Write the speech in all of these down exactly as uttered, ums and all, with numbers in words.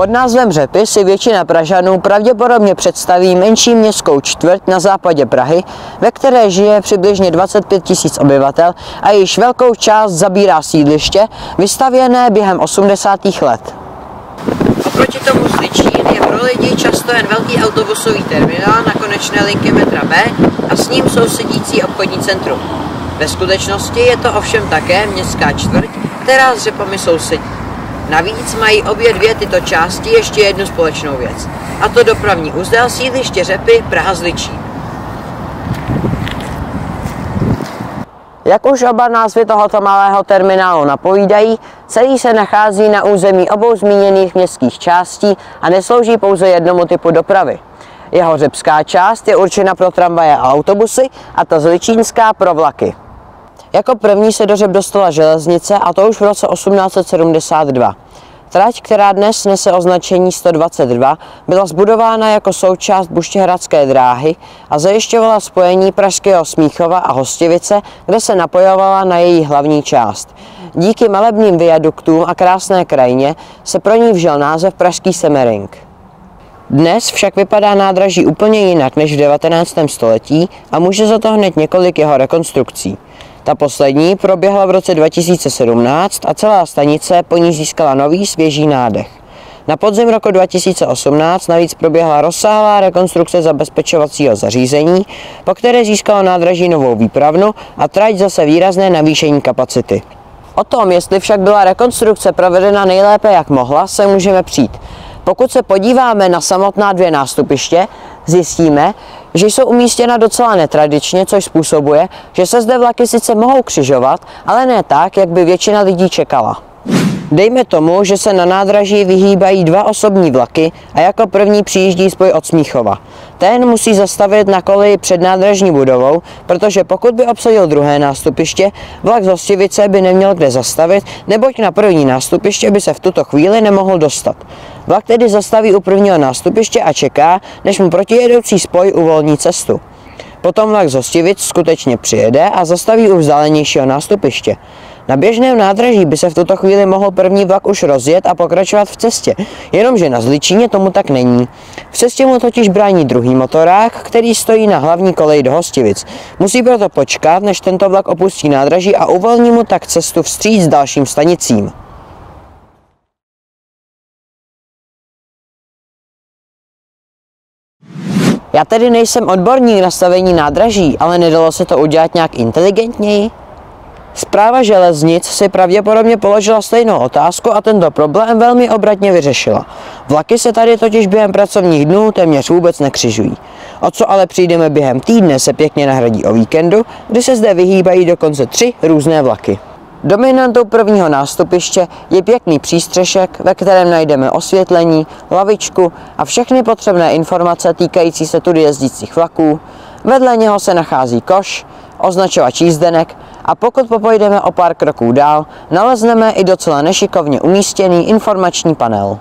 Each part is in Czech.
Pod názvem Řepy si většina Pražanů pravděpodobně představí menší městskou čtvrť na západě Prahy, ve které žije přibližně dvacet pět tisíc obyvatel a již velkou část zabírá sídliště, vystavěné během osmdesátých let. Oproti tomu Zličín je pro lidi často jen velký autobusový terminál na konečné linky metra B a s ním sousedící obchodní centrum. Ve skutečnosti je to ovšem také městská čtvrť, která s Řepami sousedí. Navíc mají obě dvě tyto části ještě jednu společnou věc, a to dopravní uzel sídliště Řepy Praha-Zličín. Jak už oba názvy tohoto malého terminálu napovídají, celý se nachází na území obou zmíněných městských částí a neslouží pouze jednomu typu dopravy. Jeho řepská část je určena pro tramvaje a autobusy a ta zličínská pro vlaky. Jako první se do Řep dostala železnice, a to už v roce osmnáct set sedmdesát dva. Trať, která dnes nese označení sto dvacet dva, byla zbudována jako součást Buštěhradské dráhy a zajišťovala spojení pražského Smíchova a Hostivice, kde se napojovala na její hlavní část. Díky malebným viaduktům a krásné krajině se pro ní vžil název Pražský Semmering. Dnes však vypadá nádraží úplně jinak než v devatenáctém století a může za to hned několik jeho rekonstrukcí. Ta poslední proběhla v roce dva tisíce sedmnáct a celá stanice po ní získala nový svěží nádech. Na podzim roku dva tisíce osmnáct navíc proběhla rozsáhlá rekonstrukce zabezpečovacího zařízení, po které získalo nádraží novou výpravnu a trať zase výrazné navýšení kapacity. O tom, jestli však byla rekonstrukce provedena nejlépe jak mohla, se můžeme přijít. Pokud se podíváme na samotná dvě nástupiště, zjistíme, že jsou umístěna docela netradičně, což způsobuje, že se zde vlaky sice mohou křižovat, ale ne tak, jak by většina lidí čekala. Dejme tomu, že se na nádraží vyhýbají dva osobní vlaky a jako první přijíždí spoj od Smíchova. Ten musí zastavit na koleji před nádražní budovou, protože pokud by obsadil druhé nástupiště, vlak z Hostivice by neměl kde zastavit, neboť na první nástupiště by se v tuto chvíli nemohl dostat. Vlak tedy zastaví u prvního nástupiště a čeká, než mu protijedoucí spoj uvolní cestu. Potom vlak z Hostivic skutečně přijede a zastaví u vzdálenějšího nástupiště. Na běžném nádraží by se v tuto chvíli mohl první vlak už rozjet a pokračovat v cestě, jenomže na Zličíně tomu tak není. V cestě mu totiž brání druhý motorák, který stojí na hlavní koleji do Hostivic. Musí proto počkat, než tento vlak opustí nádraží a uvolní mu tak cestu vstříc dalším stanicím. Já tedy nejsem odborník na stavení nádraží, ale nedalo se to udělat nějak inteligentněji? Správa železnic si pravděpodobně položila stejnou otázku a tento problém velmi obratně vyřešila. Vlaky se tady totiž během pracovních dnů téměř vůbec nekřižují. O co ale přijdeme během týdne, se pěkně nahradí o víkendu, kdy se zde vyhýbají dokonce tři různé vlaky. Dominantou prvního nástupiště je pěkný přístřešek, ve kterém najdeme osvětlení, lavičku a všechny potřebné informace týkající se tudy jezdících vlaků. Vedle něho se nachází koš, označovač jízdenek a pokud popojdeme o pár kroků dál, nalezneme i docela nešikovně umístěný informační panel.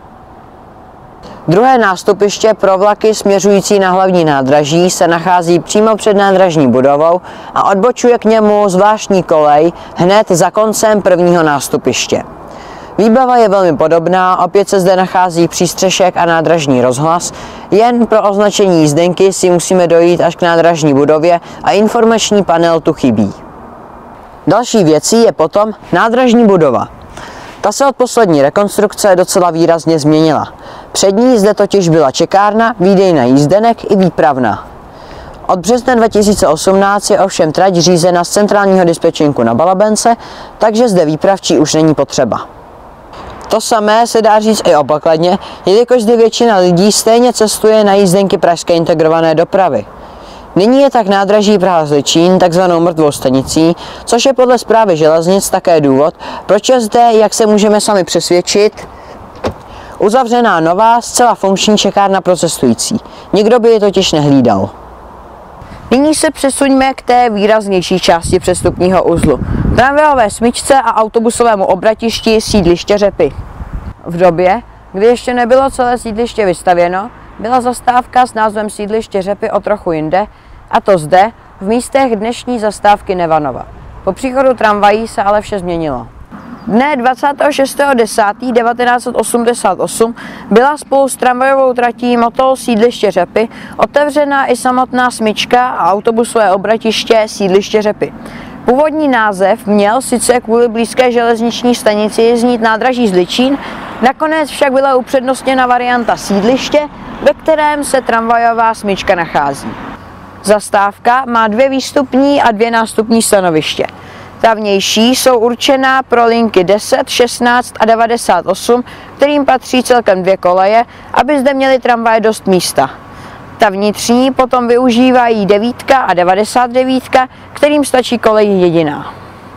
Druhé nástupiště pro vlaky směřující na hlavní nádraží se nachází přímo před nádražní budovou a odbočuje k němu zvláštní kolej hned za koncem prvního nástupiště. Výbava je velmi podobná, opět se zde nachází přístřešek a nádražní rozhlas, jen pro označení jízdenky si musíme dojít až k nádražní budově a informační panel tu chybí. Další věcí je potom nádražní budova. Ta se od poslední rekonstrukce docela výrazně změnila. Před ní zde totiž byla čekárna, výdejna jízdenek i výpravna. Od března dva tisíce osmnáct je ovšem trať řízena z centrálního dispečinku na Balabence, takže zde výpravčí už není potřeba. To samé se dá říct i o pokladně, jelikož zde většina lidí stejně cestuje na jízdenky pražské integrované dopravy. Nyní je tak nádraží Praha-Zličín takzvanou mrtvou stanicí, což je podle správy železnic také důvod, proč je zde, jak se můžeme sami přesvědčit, uzavřená nová, zcela funkční čekárna pro cestující. Nikdo by je totiž nehlídal. Nyní se přesuňme k té výraznější části přestupního uzlu. Tramvajové smyčce a autobusovému obratišti sídliště Řepy. V době, kdy ještě nebylo celé sídliště vystavěno, byla zastávka s názvem sídliště Řepy o trochu jinde, a to zde, v místech dnešní zastávky Nevanova. Po příchodu tramvají se ale vše změnilo. Dne dvacátého šestého desátého devatenáct set osmdesát osm byla spolu s tramvajovou tratí Motol sídliště Řepy otevřena i samotná smyčka a autobusové obratiště sídliště Řepy. Původní název měl sice kvůli blízké železniční stanici znít nádraží Zličín, nakonec však byla upřednostněna varianta sídliště, ve kterém se tramvajová smyčka nachází. Zastávka má dvě výstupní a dvě nástupní stanoviště. Ta vnější jsou určená pro linky deset, šestnáct a devadesát osm, kterým patří celkem dvě koleje, aby zde měly tramvaje dost místa. Ta vnitřní potom využívají devítka a devadesát devět, kterým stačí kolej jediná.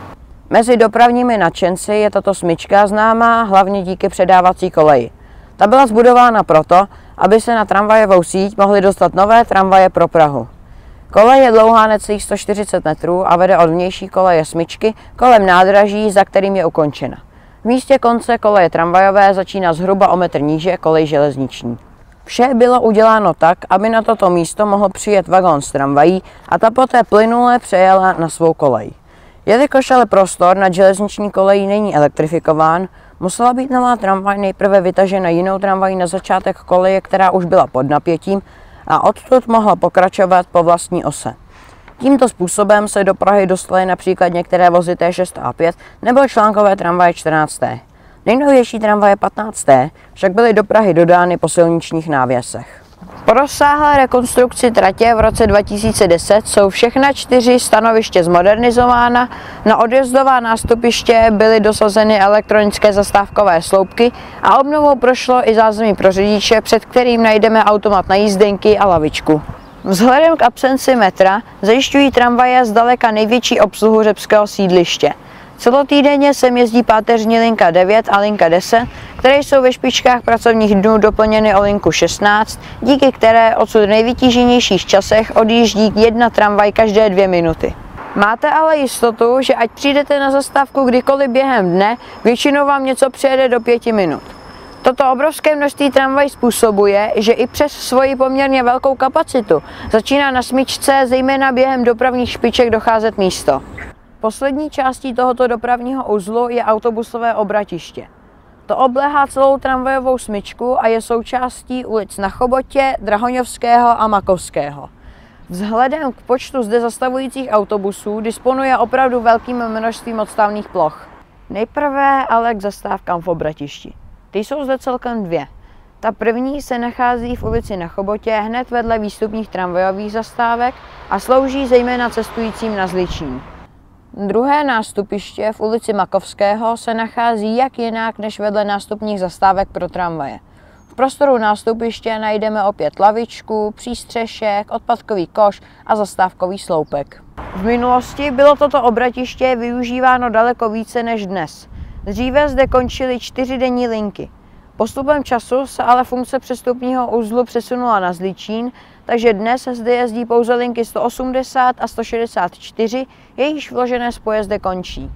Mezi dopravními nadšenci je tato smyčka známá hlavně díky předávací koleji. Ta byla zbudována proto, aby se na tramvajovou síť mohly dostat nové tramvaje pro Prahu. Kolej je dlouhá necelých sto čtyřicet metrů a vede od vnější koleje smyčky kolem nádraží, za kterým je ukončena. V místě konce koleje tramvajové začíná zhruba o metr níže kolej železniční. Vše bylo uděláno tak, aby na toto místo mohl přijet vagón s tramvají a ta poté plynule přejela na svou kolej. Jelikož ale prostor nad železniční kolejí není elektrifikován, musela být nová tramvaj nejprve vytažena jinou tramvají na začátek koleje, která už byla pod napětím, a odtud mohla pokračovat po vlastní ose. Tímto způsobem se do Prahy dostaly například některé vozy T šest a pět nebo článkové tramvaje čtrnáct. Nejnovější tramvaje patnáct však byly do Prahy dodány po silničních návěsech. Po rozsáhlé rekonstrukci tratě v roce dva tisíce deset jsou všechna čtyři stanoviště zmodernizována, na odjezdová nástupiště byly dosazeny elektronické zastávkové sloupky a obnovou prošlo i zázemí pro řidiče, před kterým najdeme automat na jízdenky a lavičku. Vzhledem k absenci metra zajišťují tramvaje zdaleka největší obsluhu řepského sídliště. Celotýdenně sem jezdí páteřní linka devět a linka deset, které jsou ve špičkách pracovních dnů doplněny o linku šestnáct, díky které odsud v nejvytíženějších časech odjíždí jedna tramvaj každé dvě minuty. Máte ale jistotu, že ať přijdete na zastávku kdykoliv během dne, většinou vám něco přijede do pěti minut. Toto obrovské množství tramvají způsobuje, že i přes svoji poměrně velkou kapacitu začíná na smyčce zejména během dopravních špiček docházet místo. Poslední částí tohoto dopravního uzlu je autobusové obratiště. To obléhá celou tramvajovou smyčku a je součástí ulic Na Chobotě, Drahoňovského a Makovského. Vzhledem k počtu zde zastavujících autobusů disponuje opravdu velkým množstvím odstavných ploch. Nejprve ale k zastávkám v obratišti. Ty jsou zde celkem dvě. Ta první se nachází v ulici Na Chobotě hned vedle výstupních tramvajových zastávek a slouží zejména cestujícím na Zličín. Druhé nástupiště v ulici Makovského se nachází jak jinak než vedle nástupních zastávek pro tramvaje. V prostoru nástupiště najdeme opět lavičku, přístřešek, odpadkový koš a zastávkový sloupek. V minulosti bylo toto obratiště využíváno daleko více než dnes. Dříve zde končily čtyřdenní linky. Postupem času se ale funkce přestupního uzlu přesunula na Zličín, takže dnes zde jezdí pouze linky sto osmdesát a sto šedesát čtyři, jejichž vložené spoje zde končí.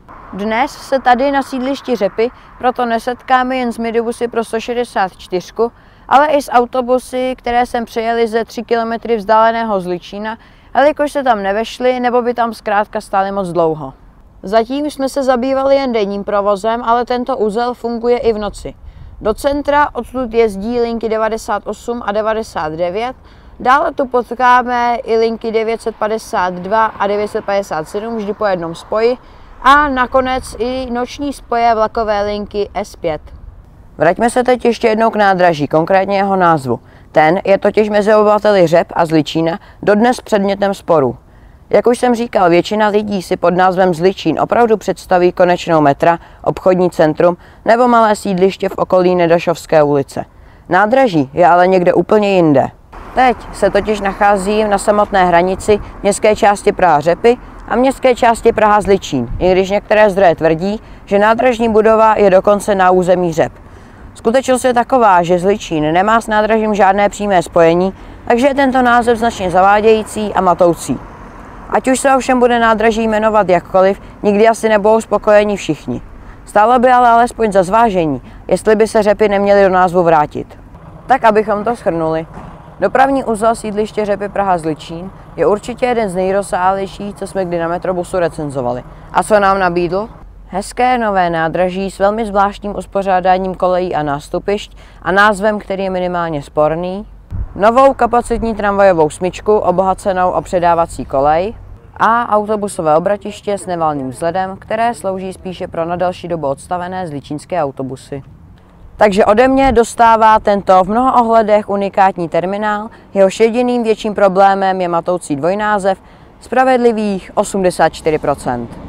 Dnes se tady na sídlišti Řepy proto nesetkáme jen s midibusy pro sto šedesát čtyři, ale i s autobusy, které sem přejeli ze tři kilometry vzdáleného Zličína, jelikož se tam nevešly nebo by tam zkrátka stály moc dlouho. Zatím jsme se zabývali jen denním provozem, ale tento uzel funguje i v noci. Do centra odtud jezdí linky devadesát osm a devadesát devět, dále tu potkáme i linky devět set padesát dva a devět set padesát sedm vždy po jednom spoji a nakonec i noční spoje vlakové linky S pět. Vraťme se teď ještě jednou k nádraží, konkrétně jeho názvu. Ten je totiž mezi obyvateli Řep a Zličína dodnes předmětem sporu. Jak už jsem říkal, většina lidí si pod názvem Zličín opravdu představí konečnou metra, obchodní centrum nebo malé sídliště v okolí Nedašovské ulice. Nádraží je ale někde úplně jinde. Teď se totiž nacházím na samotné hranici městské části Praha-Řepy a městské části Praha-Zličín, i když některé zdroje tvrdí, že nádražní budova je dokonce na území Řep. Skutečnost je taková, že Zličín nemá s nádražím žádné přímé spojení, takže je tento název značně zavádějící a matoucí. Ať už se ovšem bude nádraží jmenovat jakkoliv, nikdy asi nebudou spokojeni všichni. Stálo by ale alespoň za zvážení, jestli by se Řepy neměly do názvu vrátit. Tak abychom to shrnuli. Dopravní uzel sídliště Řepy Praha-Zličín je určitě jeden z nejrozsáhlejších, co jsme kdy na Metrobusu recenzovali. A co nám nabídl? Hezké nové nádraží s velmi zvláštním uspořádáním kolejí a nástupišť a názvem, který je minimálně sporný, novou kapacitní tramvajovou smyčku obohacenou o předávací kolej a autobusové obratiště s nevalným vzhledem, které slouží spíše pro na delší dobu odstavené zličínské autobusy. Takže ode mě dostává tento v mnoha ohledech unikátní terminál, jehož jediným větším problémem je matoucí dvojnázev, spravedlivých osmdesát čtyři procent.